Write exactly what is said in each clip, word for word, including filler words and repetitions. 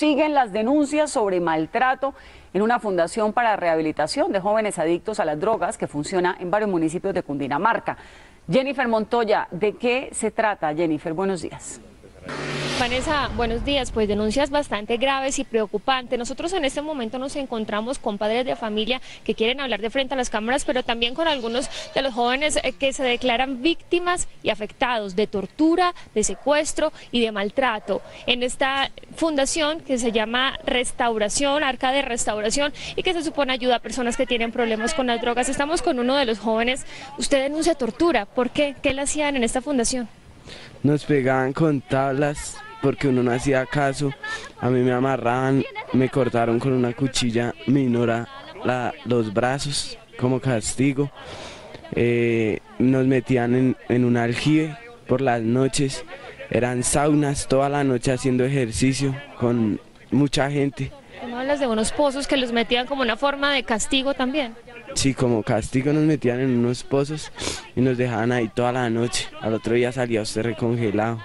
Siguen las denuncias sobre maltrato en una fundación para rehabilitación de jóvenes adictos a las drogas que funciona en varios municipios de Cundinamarca. Jennifer Montoya, ¿de qué se trata, Jennifer? Buenos días. Vanessa, buenos días. Pues denuncias bastante graves y preocupantes. Nosotros en este momento nos encontramos con padres de familia que quieren hablar de frente a las cámaras, pero también con algunos de los jóvenes que se declaran víctimas y afectados de tortura, de secuestro y de maltrato en esta fundación que se llama Restauración, Arca de Restauración, y que se supone ayuda a personas que tienen problemas con las drogas. Estamos con uno de los jóvenes. Usted denuncia tortura. ¿Por qué? ¿Qué le hacían en esta fundación? Nos pegaban con tablas porque uno no hacía caso. A mí me amarraban, me cortaron con una cuchilla minora la, los brazos como castigo. Eh, nos metían en, en un aljibe por las noches. Eran saunas toda la noche haciendo ejercicio con mucha gente. ¿No hablas de unos pozos que los metían como una forma de castigo también? Sí, como castigo nos metían en unos pozos y nos dejaban ahí toda la noche. Al otro día salía usted recongelado.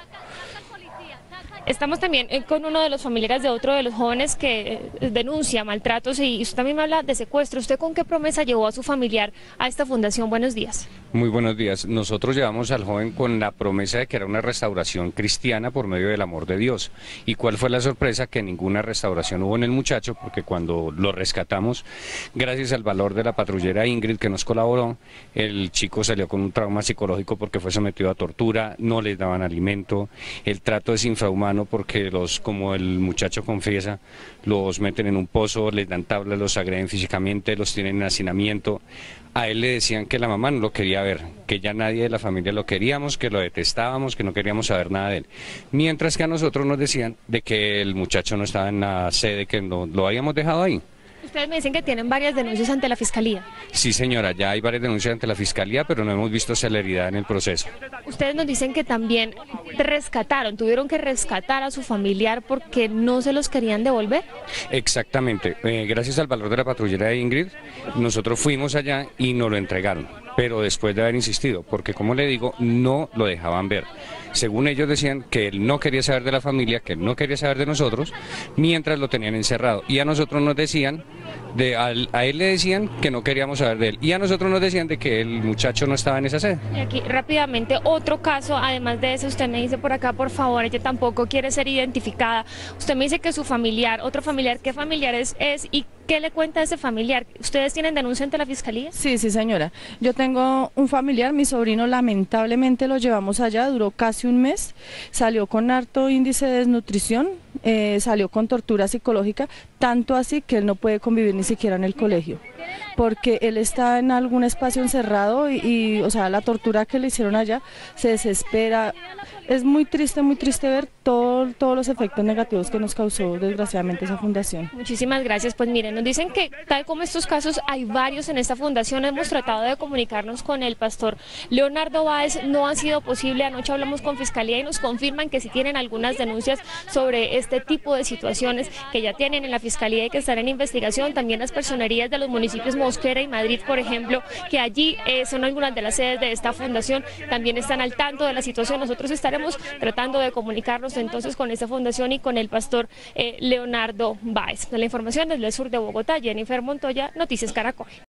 Estamos también con uno de los familiares de otro de los jóvenes que denuncia maltratos, y usted también me habla de secuestro. ¿Usted con qué promesa llevó a su familiar a esta fundación? Buenos días. Muy buenos días. Nosotros llevamos al joven con la promesa de que era una restauración cristiana por medio del amor de Dios. ¿Y cuál fue la sorpresa? Que ninguna restauración hubo en el muchacho, porque cuando lo rescatamos, gracias al valor de la patrullera Ingrid que nos colaboró, el chico salió con un trauma psicológico porque fue sometido a tortura, no les daban alimento, el trato es infrahumano porque los, como el muchacho confiesa, los meten en un pozo, les dan tablas, los agreden físicamente, los tienen en hacinamiento. A él le decían que la mamá no lo quería ver, que ya nadie de la familia lo queríamos, que lo detestábamos, que no queríamos saber nada de él. Mientras que a nosotros nos decían de que el muchacho no estaba en la sede, que no, lo habíamos dejado ahí. Ustedes me dicen que tienen varias denuncias ante la Fiscalía. Sí, señora, ya hay varias denuncias ante la Fiscalía, pero no hemos visto celeridad en el proceso. Ustedes nos dicen que también rescataron, tuvieron que rescatar a su familiar porque no se los querían devolver. Exactamente, eh, gracias al valor de la patrullera de Ingrid, nosotros fuimos allá y nos lo entregaron, pero después de haber insistido, porque como le digo, no lo dejaban ver. Según ellos decían que él no quería saber de la familia, que él no quería saber de nosotros, mientras lo tenían encerrado. Y a nosotros nos decían, de, a, a él le decían que no queríamos saber de él, y a nosotros nos decían de que el muchacho no estaba en esa sede. Y aquí rápidamente otro caso, además de eso, usted me dice por acá, por favor, ella tampoco quiere ser identificada. Usted me dice que su familiar, otro familiar, ¿qué familiar es, es y qué le cuenta a ese familiar? ¿Ustedes tienen denuncia ante la Fiscalía? Sí, sí, señora. Yo tengo un familiar, mi sobrino lamentablemente lo llevamos allá, duró casi un mes, salió con harto índice de desnutrición, eh, salió con tortura psicológica, tanto así que él no puede convivir ni siquiera en el colegio, porque él está en algún espacio encerrado y, y o sea, la tortura que le hicieron allá, se desespera. Es muy triste, muy triste ver todo, todos los efectos negativos que nos causó desgraciadamente esa fundación. Muchísimas gracias. Pues miren, nos dicen que tal como estos casos hay varios en esta fundación. Hemos tratado de comunicarnos con el pastor Leonardo Báez, no ha sido posible. Anoche hablamos con Fiscalía y nos confirman que sí tienen algunas denuncias sobre este tipo de situaciones que ya tienen en la Fiscalía y que están en investigación. También las personerías de los municipios Mosquera y Madrid, por ejemplo, que allí eh, son algunas de las sedes de esta fundación, también están al tanto de la situación. Nosotros estaremos tratando de comunicarnos entonces con esta fundación y con el pastor eh, Leonardo Báez. La información desde el sur de Bogotá, Jennifer Montoya, Noticias Caracol.